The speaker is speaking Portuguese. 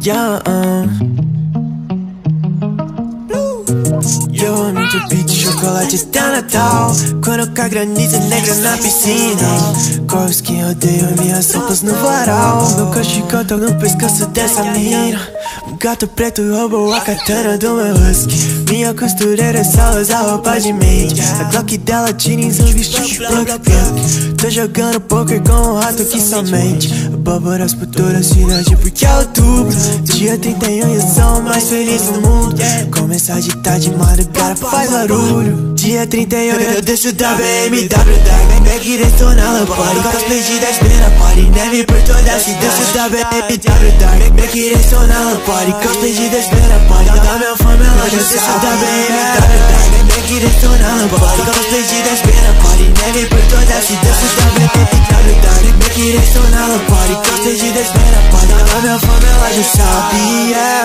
Yeah, eu amo muito beat, chocolate até Natal. Quando cai granizo negra na piscina, corpos que odeiam minhas roupas no varal. Meu cachecol tá no pescoço dessa mina. Um gato preto roubou a katana do meu husky. Minha costureira só usa roupa de maid. A Glock dela tira em zumbis tipo plug. Tô jogando poker com um rato que somente abóboras por toda a cidade porque é outubro. Dia 31 e eu sou o mais feliz do mundo. Começar de tarde, madrugada faz barulho. Dia 31 eu desço da BMW Dark Bag direto na Lamborghini. Cosplay de 10 pena party. Neve por toda a cidade. Desço da BMW Dark Bag direto na Lamborghini. Cosplay de 10 pena party. Da minha família já desço da BMW Dark Bag direto na Lamborghini. Cosplay de 10 pena party. Neve por toda a cidade. Desço da BMW Dark Bag direto na Lamborghini. Cosplay de 10 pena party. Da minha família já sabe, yeah.